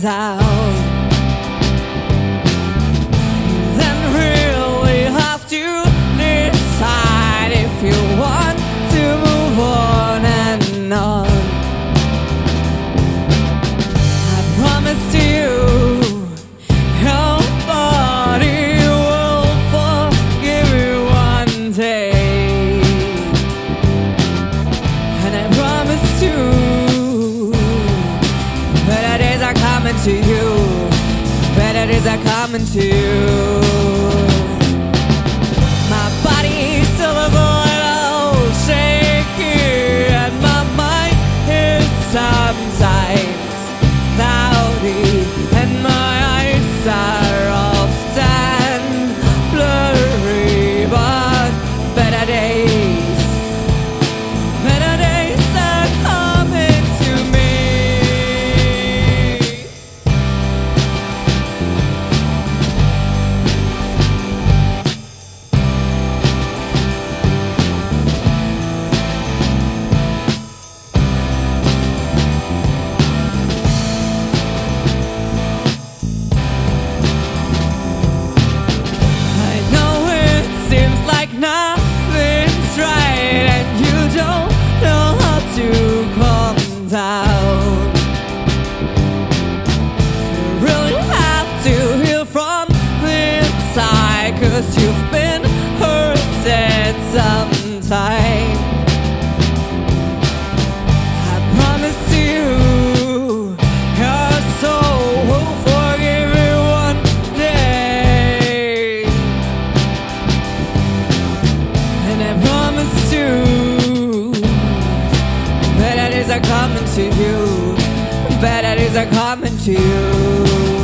down, then really have to decide if you want to move on and on. I promise you nobody will forgive you one day, and I promise you better days are coming to you, better days are coming to you. My body's still a little shaky, and my mind is sometimes cloudy, and my eyes are often blurry. But better days are coming to me. Nothing's right, and you don't know how to calm down. You really have to heal from the inside, 'cause you've been hurted sometime. I promise you your soul will forgive you one day, and I promise you better days are coming to you, better days are coming to you.